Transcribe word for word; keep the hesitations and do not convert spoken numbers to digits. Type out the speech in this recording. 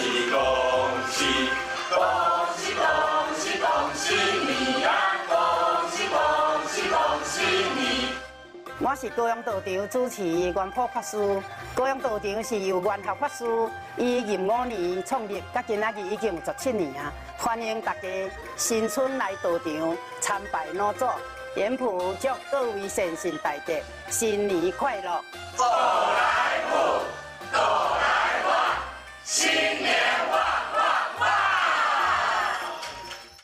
喜恭喜，恭喜恭喜恭喜你呀！恭喜恭喜恭喜你！ 我是高雄道场主持元普法师。高雄道场是由元学法师以任五年创立，到今仔日已经有十七年啊！欢迎大家新春来道场参拜老祖，元普祝各位善信大德新年快乐！ 走来福，走来旺，新年。